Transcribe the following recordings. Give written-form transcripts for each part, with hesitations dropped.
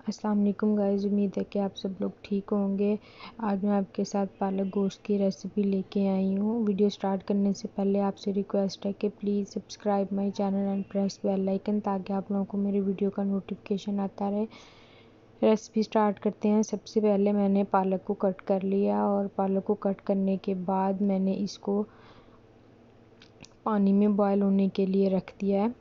अस्सलाम वालेकुम गाइस, उम्मीद है कि आप सब लोग ठीक होंगे। आज मैं आपके साथ पालक गोश्त की रेसिपी लेके आई हूँ। वीडियो स्टार्ट करने से पहले आपसे रिक्वेस्ट है कि please subscribe my channel and press bell icon ताकि आप लोगों को मेरी वीडियो का नोटिफिकेशन आता रहे। रेसिपी स्टार्ट करते हैं। सबसे पहले मैंने पालक को कट कर लिया और पालक को कट करने के बाद मैंने इसको पानी में बॉयल होने के लिए रख दिया है।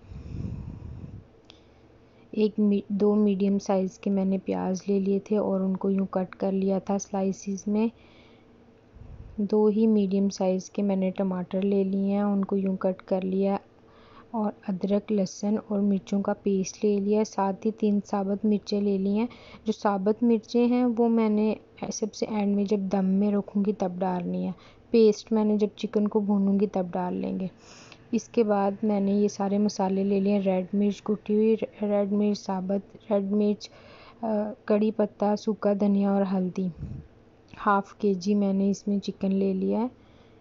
दो मीडियम साइज़ के मैंने प्याज ले लिए थे और उनको यूँ कट कर लिया था स्लाइसिस में। दो ही मीडियम साइज़ के मैंने टमाटर ले लिए हैं, उनको यूँ कट कर लिया और अदरक लहसुन और मिर्चों का पेस्ट ले लिया। साथ ही 3 साबुत मिर्चें ले ली हैं। जो साबुत मिर्चें हैं वो मैंने सबसे एंड में जब दम में रखूँगी तब डालनी है। पेस्ट मैंने जब चिकन को भूनूँगी तब डाल लेंगे। इसके बाद मैंने ये सारे मसाले ले लिए। रेड मिर्च कुटी हुई, रेड मिर्च साबुत, रेड मिर्च, कड़ी पत्ता, सूखा धनिया और हल्दी। हाफ़ केजी मैंने इसमें चिकन ले लिया है।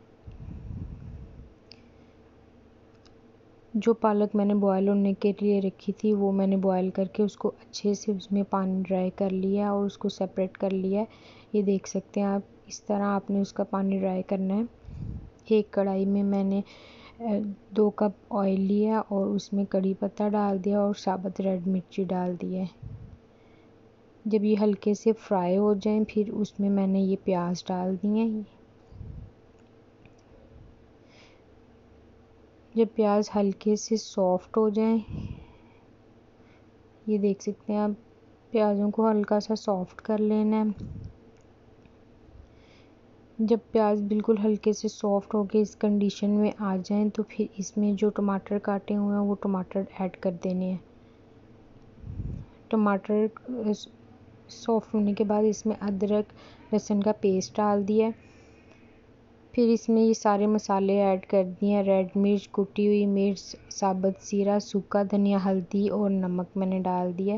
जो पालक मैंने बॉयल होने के लिए रखी थी वो मैंने बॉयल करके उसको अच्छे से उसमें पानी ड्राई कर लिया और उसको सेपरेट कर लिया है। ये देख सकते हैं आप, इस तरह आपने उसका पानी ड्राई करना है। एक कढ़ाई में मैंने 2 कप ऑयल लिया और उसमें कड़ी पत्ता डाल दिया और साबुत रेड मिर्ची डाल दी है। जब ये हल्के से फ्राई हो जाएं फिर उसमें मैंने ये प्याज डाल दिए। जब प्याज हल्के से सॉफ्ट हो जाएं, ये देख सकते हैं आप, प्याज़ों को हल्का सा सॉफ्ट कर लेना है। जब प्याज बिल्कुल हल्के से सॉफ्ट होके इस कंडीशन में आ जाएं तो फिर इसमें जो टमाटर काटे हुए हैं वो टमाटर ऐड कर देने हैं। टमाटर सॉफ्ट होने के बाद इसमें अदरक लहसुन का पेस्ट डाल दिया। फिर इसमें ये सारे मसाले ऐड कर दिए। रेड मिर्च, कुटी हुई मिर्च, साबुत जीरा, सूखा धनिया, हल्दी और नमक मैंने डाल दिया।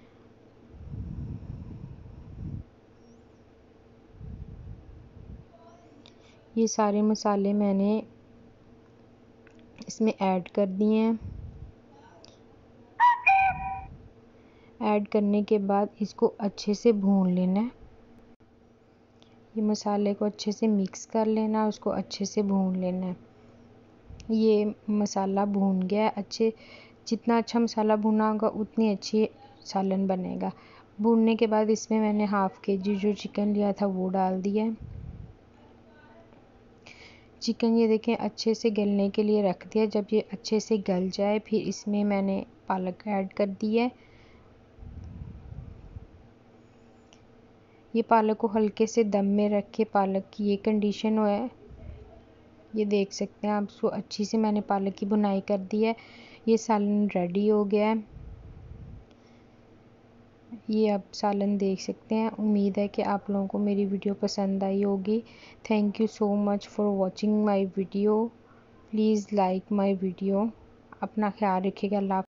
ये सारे मसाले मैंने इसमें ऐड कर दिए हैं। ऐड करने के बाद इसको अच्छे से भून लेना है। ये मसाले को अच्छे से मिक्स कर लेना, उसको अच्छे से भून लेना है। ये मसाला भून गया अच्छे, जितना अच्छा मसाला भुना होगा उतनी अच्छी सालन बनेगा। भूनने के बाद इसमें मैंने हाफ़ केजी जो चिकन लिया था वो डाल दिया। चिकन ये देखें अच्छे से गलने के लिए रख दिया। जब ये अच्छे से गल जाए फिर इसमें मैंने पालक ऐड कर दी है। ये पालक को हल्के से दम में रख के पालक की ये कंडीशन हो है। ये देख सकते हैं आप, इसको अच्छी से मैंने पालक की भुनाई कर दी है। ये सालन रेडी हो गया है। ये आप सालन देख सकते हैं। उम्मीद है कि आप लोगों को मेरी वीडियो पसंद आई होगी। Thank you so much for watching my video. Please like my video. अपना ख्याल रखिएगा। अल्लाह।